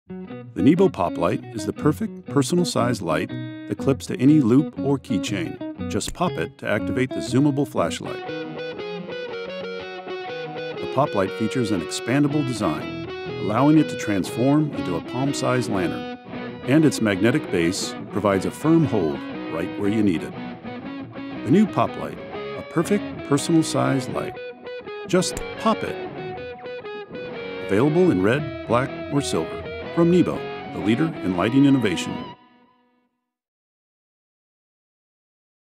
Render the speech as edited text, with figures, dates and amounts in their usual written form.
The NEBO POPLITE is the perfect personal-sized light that clips to any loop or keychain. Just pop it to activate the zoomable flashlight. The POPLITE features an expandable design, allowing it to transform into a palm-sized lantern. And its magnetic base provides a firm hold right where you need it. The new POPLITE, a perfect personal-sized light. Just pop it. Available in red, black, or silver. From NEBO, the leader in lighting innovation.